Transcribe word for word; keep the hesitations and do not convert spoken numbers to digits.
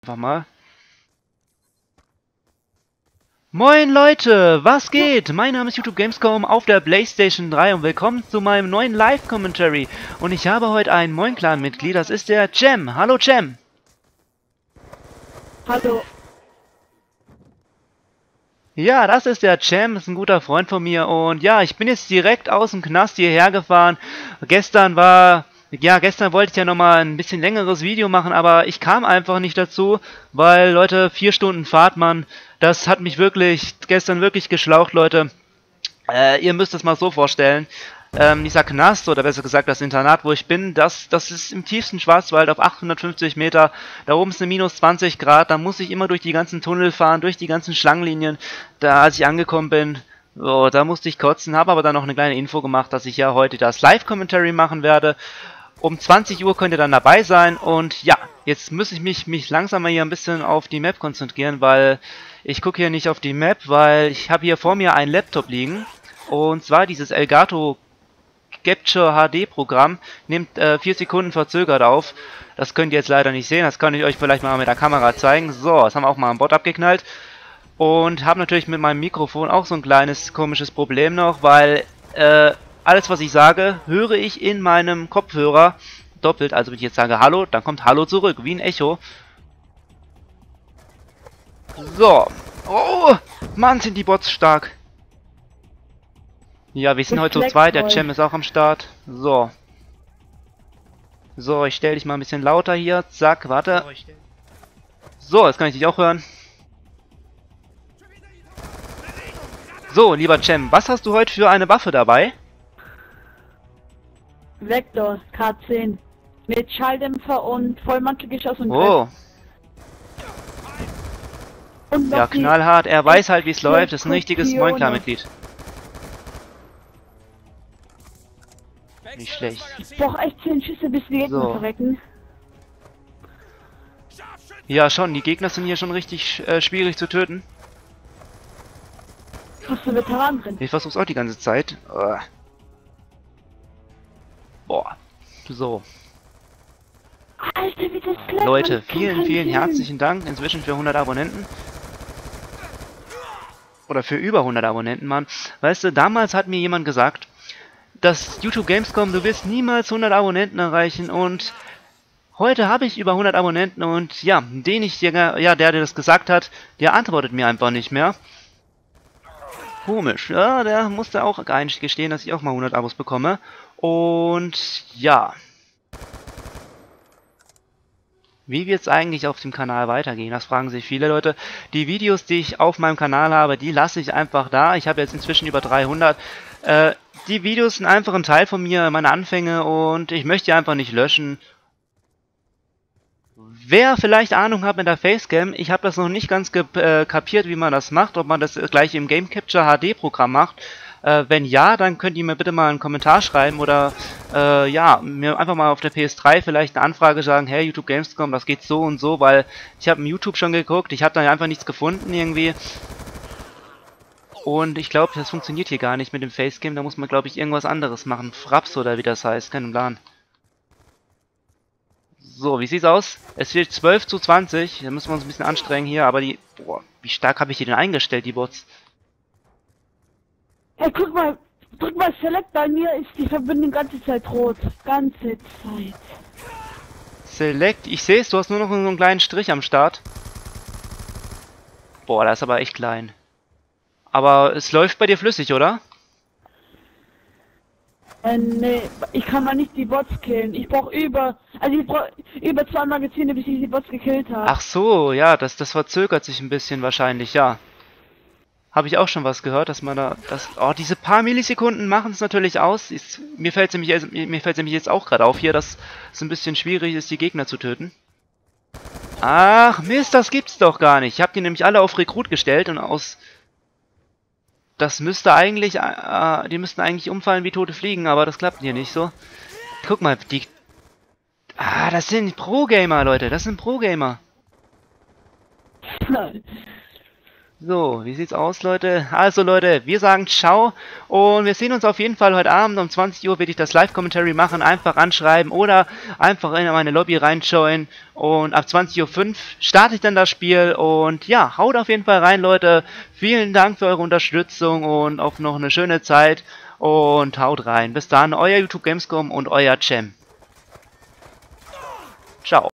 Einfach mal. Moin Leute, was geht? Mein Name ist YouTube Gamescom auf der PlayStation drei und willkommen zu meinem neuen Live-Commentary. Und ich habe heute ein Moin-Clan-Mitglied, das ist der Cem. Hallo Cem. Hallo. Ja, das ist der Cem, ist ein guter Freund von mir und ja, ich bin jetzt direkt aus dem Knast hierher gefahren. Gestern war... Ja, gestern wollte ich ja nochmal ein bisschen längeres Video machen, aber ich kam einfach nicht dazu, weil, Leute, vier Stunden Fahrt, Mann, das hat mich wirklich, gestern wirklich geschlaucht, Leute. Äh, ihr müsst es mal so vorstellen, ähm, dieser Knast, oder besser gesagt das Internat, wo ich bin, das, das ist im tiefsten Schwarzwald auf achthundertfünfzig Meter, da oben ist eine minus zwanzig Grad, da muss ich immer durch die ganzen Tunnel fahren, durch die ganzen Schlangenlinien, da als ich angekommen bin. So, da musste ich kotzen, habe aber dann noch eine kleine Info gemacht, dass ich ja heute das Live-Commentary machen werde. Um zwanzig Uhr könnt ihr dann dabei sein und ja, jetzt muss ich mich, mich langsam mal hier ein bisschen auf die Map konzentrieren, weil ich gucke hier nicht auf die Map, weil ich habe hier vor mir einen Laptop liegen und zwar dieses Elgato Capture H D Programm nimmt äh, vier Sekunden verzögert auf. Das könnt ihr jetzt leider nicht sehen, das kann ich euch vielleicht mal mit der Kamera zeigen. So, das haben wir auch mal am Bot abgeknallt und habe natürlich mit meinem Mikrofon auch so ein kleines komisches Problem noch, weil äh, alles, was ich sage, höre ich in meinem Kopfhörer doppelt. Also wenn ich jetzt sage Hallo, dann kommt Hallo zurück, wie ein Echo. So. Oh, Mann, sind die Bots stark. Ja, wir sind heute zu zweit. Der Cem ist auch am Start. So. So, ich stelle dich mal ein bisschen lauter hier. Zack, warte. So, jetzt kann ich dich auch hören. So, lieber Cem, was hast du heute für eine Waffe dabei? Vector K zehn mit Schalldämpfer und Vollmantelgeschoss und Oh. Und Ja, knallhart. Er weiß halt, wie es läuft. Das ist ein richtiges Moin-Clan-Mitglied. Nicht schlecht. Ich brauche echt zehn Schüsse, bis die Gegner So. verrecken. Ja, schon. Die Gegner sind hier schon richtig äh, schwierig zu töten. Hast du Veteranen drin? Ich versuch's auch die ganze Zeit. Uh. Boah. So. Alter, wie das klappt. Leute, vielen, vielen herzlichen Dank. Inzwischen für hundert Abonnenten. Oder für über hundert Abonnenten, Mann. Weißt du, damals hat mir jemand gesagt, dass YouTube Gamescom, du wirst niemals hundert Abonnenten erreichen und heute habe ich über hundert Abonnenten und ja, den ich dir, ja, der, der das gesagt hat, der antwortet mir einfach nicht mehr. Komisch, ja, der musste auch eingestehen, dass ich auch mal hundert Abos bekomme. Und ja. Wie wird es eigentlich auf dem Kanal weitergehen? Das fragen sich viele Leute. Die Videos, die ich auf meinem Kanal habe, die lasse ich einfach da. Ich habe jetzt inzwischen über dreihundert. Äh, die Videos sind einfach ein Teil von mir, meine Anfänge und ich möchte die einfach nicht löschen. Wer vielleicht Ahnung hat mit der Facecam, ich habe das noch nicht ganz äh, kapiert, wie man das macht, ob man das gleich im Game Capture H D Programm macht. Äh, wenn ja, dann könnt ihr mir bitte mal einen Kommentar schreiben oder äh, ja, mir einfach mal auf der P S drei vielleicht eine Anfrage sagen, hey YouTube Gamescom, das geht so und so, weil ich habe im YouTube schon geguckt, ich habe da einfach nichts gefunden irgendwie. Und ich glaube, das funktioniert hier gar nicht mit dem Facecam, da muss man glaube ich irgendwas anderes machen, Fraps oder wie das heißt, kein Plan. So, wie sieht's aus? Es steht zwölf zu zwanzig. Da müssen wir uns ein bisschen anstrengen hier, aber die... Boah, wie stark habe ich die denn eingestellt, die Bots? Hey, guck mal, drück mal Select, bei mir ist die Verbindung ganze Zeit rot. Ganze Zeit. Select, ich sehe es, du hast nur noch so einen kleinen Strich am Start. Boah, das ist aber echt klein. Aber es läuft bei dir flüssig, oder? Äh, nee, ich kann mal nicht die Bots killen. Ich brauche über, also ich brauche über zwei Magazine, bis ich die Bots gekillt habe. Ach so, ja, das, das verzögert sich ein bisschen wahrscheinlich, ja. Habe ich auch schon was gehört, dass man da, das, oh, diese paar Millisekunden machen es natürlich aus. Ist, mir fällt es nämlich, mir fällt nämlich jetzt auch gerade auf hier, dass es ein bisschen schwierig ist, die Gegner zu töten. Ach, Mist, das gibt's doch gar nicht. Ich habe die nämlich alle auf Rekrut gestellt und aus... Das müsste eigentlich, äh, die müssten eigentlich umfallen wie tote Fliegen, aber das klappt hier nicht so. Guck mal, die... Ah, das sind Pro-Gamer, Leute, das sind Pro-Gamer. So, wie sieht's aus, Leute? Also, Leute, wir sagen ciao und wir sehen uns auf jeden Fall heute Abend um zwanzig Uhr werde ich das Live-Commentary machen. Einfach anschreiben oder einfach in meine Lobby reinschauen und ab zwanzig Uhr fünf starte ich dann das Spiel und ja, haut auf jeden Fall rein, Leute. Vielen Dank für eure Unterstützung und auf noch eine schöne Zeit und haut rein. Bis dann, euer YouTube Gamescom und euer Cem. Ciao.